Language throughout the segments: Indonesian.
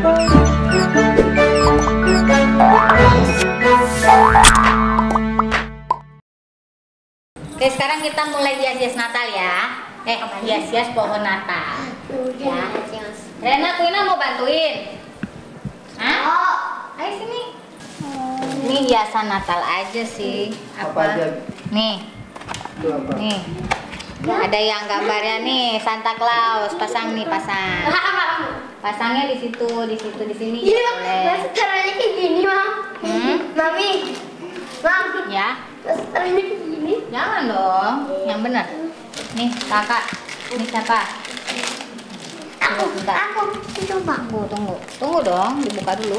Oke, sekarang kita mulai hias-hias Natal ya. Hias-hias pohon Natal. Ya. Rena, Kuina mau bantuin? Hah? Ayo sini. Ini hiasan Natal aja sih. Apa? Nih. Nih. Ada yang gambarnya nih, Santa Claus. Pasang nih, pasang. Pasangnya di situ, di sini. Ini boleh. Caranya kayak gini, Mam. Mami. Mam. Ya. Caranya kayak gini. Jangan dong, yang benar. Nih, kakak. Ini siapa? Aku coba. Tunggu dong, dibuka dulu.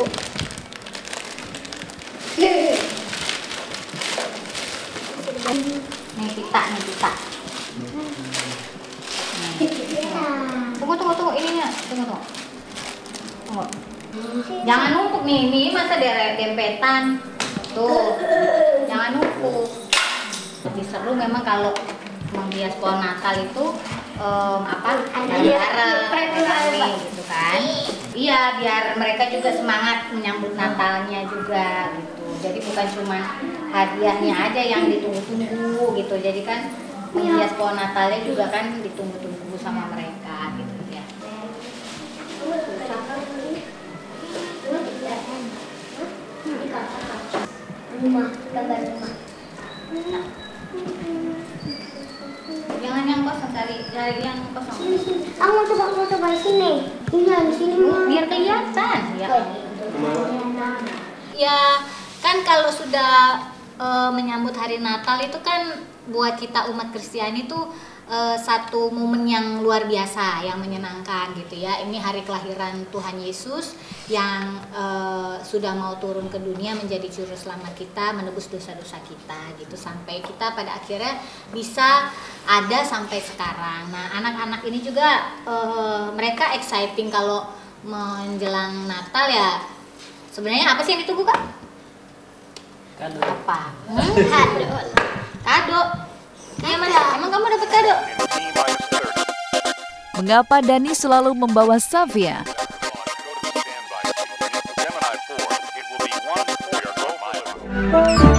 Nih pita. Tunggu ininya. Tunggu. Jangan numpuk nih masa dempetan. Tuh. Jangan numpuk. Lebih seru memang kalau menghias pohon Natal itu bareng gitu kan. Iya, biar mereka juga semangat menyambut Natalnya juga gitu. Jadi bukan cuma hadiahnya aja yang ditunggu-tunggu gitu. Jadi kan menghias pohon Natalnya juga kan ditunggu-tunggu sama mereka gitu ya. Gambar rumah. Jangan yang kosong, cari yang kosong. Aku mau coba di sini. Iya, di sini Mama. Biar kelihatan. Ya kan kalau sudah menyambut hari Natal itu kan buat kita umat Kristiani itu satu momen yang luar biasa, yang menyenangkan gitu ya. Ini hari kelahiran Tuhan Yesus yang sudah mau turun ke dunia menjadi juru selamat kita, menebus dosa-dosa kita gitu, sampai kita pada akhirnya bisa ada sampai sekarang. Nah, anak-anak ini juga mereka exciting kalau menjelang Natal ya. Sebenarnya apa sih yang ditunggu, Kak? Kado. Apa? Kado. Iya, Mas. Emang kamu dapat kado? Mengapa Dani selalu membawa Xavier? Gemini 4, it will be 1 for your go.